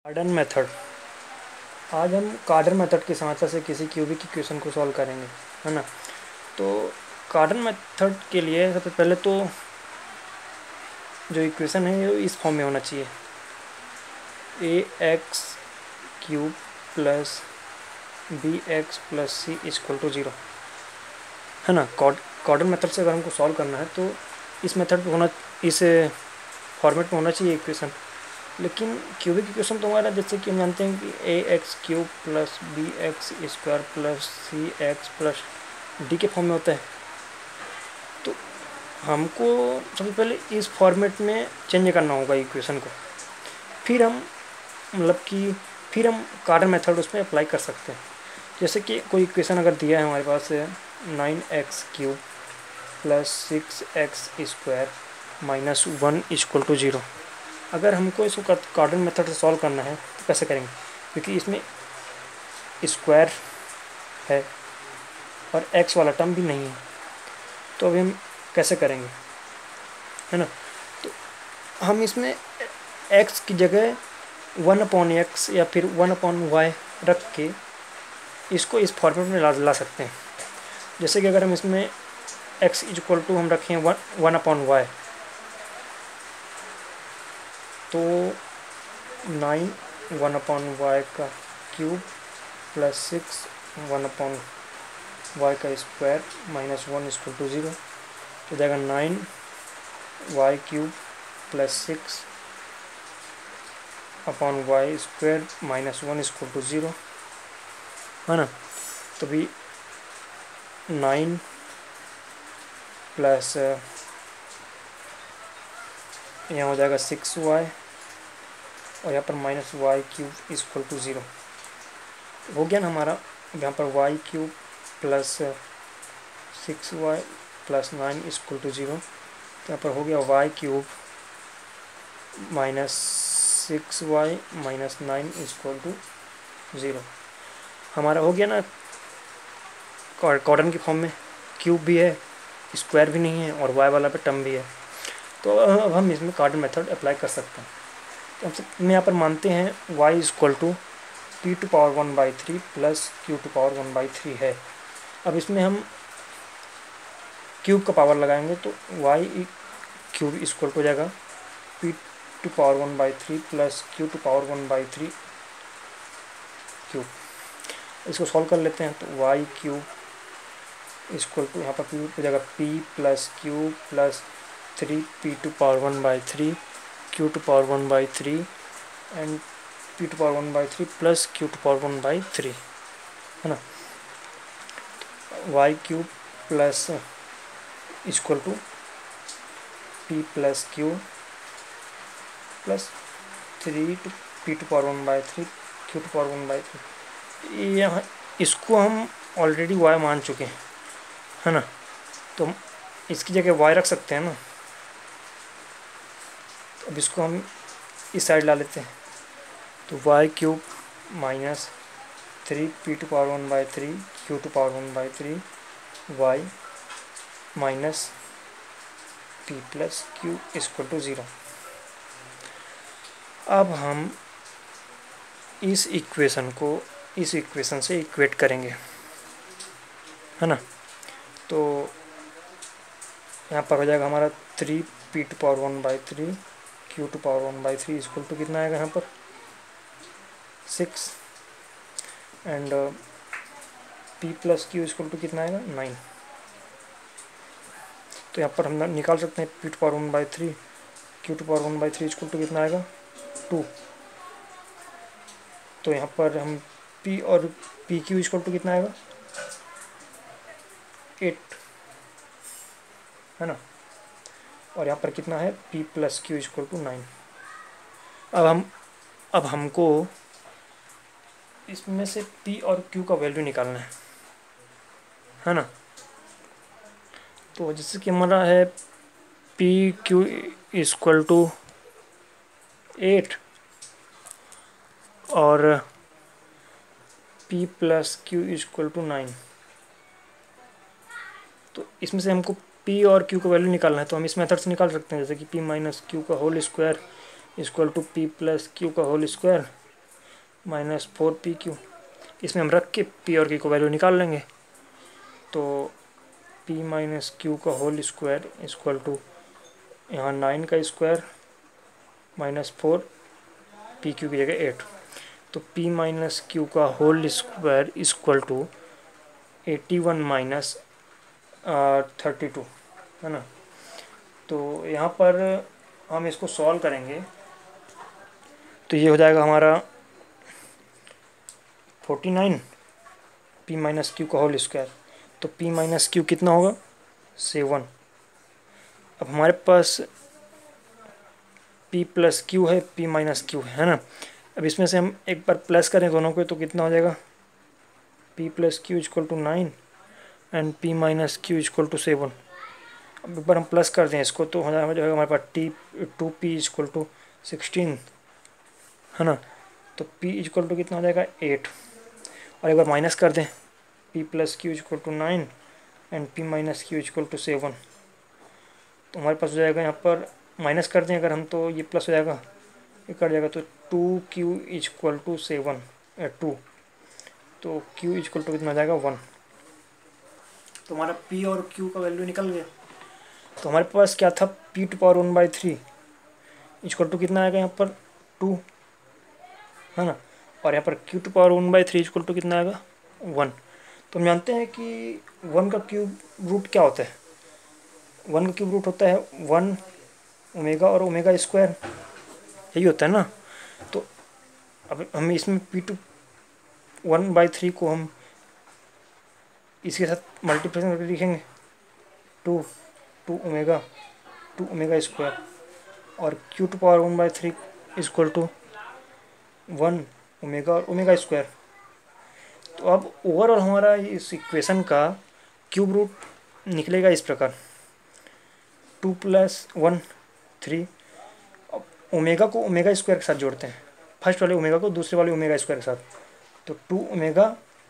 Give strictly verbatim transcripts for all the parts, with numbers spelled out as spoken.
कार्डन मेथड। आज हम कार्डन मेथड की सहायता से किसी क्यूबिक इक्वेशन को सॉल्व करेंगे, है ना। तो कार्डन मेथड के लिए सबसे पहले तो जो इक्वेशन है वो इस फॉर्म में होना चाहिए, a x cube plus b x plus c equal to zero, है ना। कार्डन मेथड से अगर हमको सॉल्व करना है तो इस मेथड होना इस फॉर्मेट में होना चाहिए इक्वेशन। लेकिन क्यूबिक इक्वेशन तो हमारा जैसे कि हम जानते हैं कि a x cube plus b x square plus c x plus d के फॉर्म में होता है। तो हमको सबसे पहले इस फॉर्मेट में चेंज करना होगा इक्वेशन को, फिर हम मतलब कि फिर हम कार्डन मेथड उसमें अप्लाई कर सकते हैं। जैसे कि कोई इक्वेशन अगर दिया है हमारे पास nine x cube plus six x square minus one equal to zero. अगर हमको इसको कार्डन मेथड से सॉल्व करना है तो कैसे करेंगे, क्योंकि इसमें स्क्वायर है और एक्स वाला टर्म भी नहीं है, तो अभी हम कैसे करेंगे, है ना। तो हम इसमें एक्स की जगह वन अपॉन एक्स या फिर वन अपॉन वाई रख के इसको इस फॉर्मेट में ला ला सकते हैं। जैसे कि अगर हम इसमें एक्स इक्वल टू हम रखें वन वन अपॉन वाई, तो नाइन वन अपॉन वाई का cube plus six one upon y का square minus one equal to zero, तो जाएगा nine y cube plus six upon y square minus one equal to zero, है ना। तो भी nine plus यहाँ हो जाएगा सिक्स वाई और यहाँ पर minus y cube equal to zero हो गया ना हमारा। यहाँ पर y cube plus six y plus nine equal to zero, तो यहाँ पर हो गया y cube minus six y minus nine equal to zero. हमारा हो गया ना कार्डन की फॉर्म में, क्यूब भी है, स्क्वायर भी नहीं है और वाई वाला पे टर्म भी है। तो अब हम इसमें कार्डन मेथड अप्लाई कर सकते हैं। तो हम यहाँ पर मानते हैं y equal to p to power one by three plus q to power one by three है। अब इसमें हम क्यूब का पावर लगाएंगे तो y क्यूब इक्वल टू हो जाएगा p to power one by three plus q to power one by three cube. इसको सॉल्व कर लेते हैं तो y क्यूब इक्वल टू यहाँ पर पी हो जाएगा p plus q plus three p to power one by three q to power one by three and p to power one by three plus q to power one by three, है ना। Y cube plus equal to p plus q plus three to p to power one by three q to power one by three. यहाँ इसको हम already Y मान चुके हैं, है ना। तो हम इसकी जगह वाई रख सकते हैं ना। तो अब इसको हम इस साइड ला लेते हैं, तो y cube minus three p to power one by three q to power one by three y minus p plus q equal to zero. अब हम इस इक्वेशन को इस इक्वेशन से इक्वेट करेंगे, है ना। तो यहाँ पर हो जाएगा हमारा three p to power one by three q to power one by three equal to कितना आएगा यहाँ पर six and p plus q equal to कितना आएगा नाइन। तो यहाँ पर हम निकाल सकते हैं p to power one by three q to power one by three equal to कितना आएगा टू। तो यहाँ पर हम p और पी क्यू इक्वल टू कितना आएगा एट, है ना। और यहाँ पर कितना है p plus q equal to nine. अब हम अब हमको इसमें से p और q का वैल्यू निकालना है, है ना। तो जैसे कि हमारा है p q equal to eight और p plus q equal to nine, तो इसमें से हमको p और q का वैल्यू निकालना है। तो हम इस मेथड से निकाल सकते हैं, जैसे कि p माइनस क्यू का whole square equal to p plus q का whole square minus four p q, इसमें हम रख के पी और क्यू को वैल्यू निकाल लेंगे। तो पी माइनस क्यू का होल स्क्वायर इक्वल टू यहाँ नाइन का square minus four, p q की जगह एट, तो p माइनस क्यू का whole square equal to eighty one minus thirty two, है ना। तो यहाँ पर हम इसको सॉल्व करेंगे तो ये हो जाएगा हमारा forty nine, p minus q का होल स्क्वायर, तो p माइनस क्यू कितना होगा, सेवन। अब हमारे पास p प्लस क्यू है, p माइनस क्यू है ना। अब इसमें से हम एक बार प्लस करें दोनों को तो कितना हो जाएगा, p plus q equal to nine and p minus q equal to seven. अब एक बार हम प्लस कर दें इसको तो हो जाएगा हमारे पास t two p equal to sixteen, है ना। तो p इक्वल टू कितना हो जाएगा, एट। और एक बार माइनस कर दें, p plus q equal to nine and p minus q equal to seven. तो हमारे पास हो जाएगा यहाँ पर माइनस कर दें अगर हम तो ये प्लस हो जाएगा, ये कट जाएगा, तो two q equal to seven two, तो q इक्वल टू कितना हो जाएगा, वन। तो हमारा p और q का वैल्यू निकल गया। तो हमारे पास क्या था, p to power one by three equal to कितना आएगा यहाँ पर, टू, है ना। और यहाँ पर q to power one by three equal to कितना आएगा, वन। तो हम जानते हैं कि वन का क्यूब रूट क्या होता है, वन का क्यूब रूट होता है वन ओमेगा और ओमेगा स्क्वायर, यही होता है ना। तो अब हम इसमें p two one by three को हम इसके साथ मल्टीप्लिकेशन करके लिखेंगे, two two omega two omega square, और q to power one by three equal to one omega और ओमेगा स्क्वायर। तो अब ओवरऑल हमारा इस इक्वेशन का क्यूब रूट निकलेगा इस प्रकार, two plus one three. Omega को ओमेगा स्क्वायर के साथ जोड़ते हैं, फर्स्ट वाले ओमेगा को दूसरे वाले ओमेगा स्क्वायर के साथ, तो two omega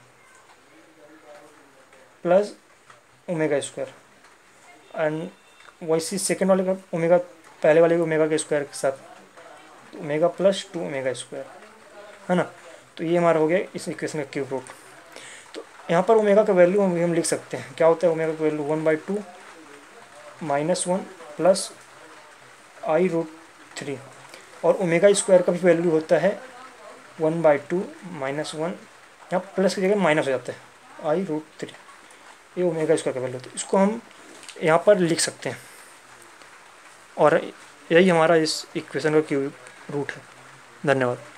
plus omega square, and वैसे सेकेंड वाले का ओमेगा पहले वाले ओमेगा के स्क्वायर के साथ, तो omega plus two omega square, है ना। तो ये हमारा हो गया इस इक्वेशन का क्यूब रूट। तो यहाँ पर ओमेगा का वैल्यू हम हम लिख सकते हैं, क्या होता है ओमेगा का value, one by two minus one plus i root three, और ओमेगा स्क्वायर का भी वैल्यू होता है one by two minus one, यहाँ प्लस की जगह माइनस हो जाता है आई रूट थ्री, ये ओमेगा स्क्वायर का वैल्यू होता है। इसको हम यहाँ पर लिख सकते हैं, और यही हमारा इस इक्वेशन का क्यूब रूट है। धन्यवाद।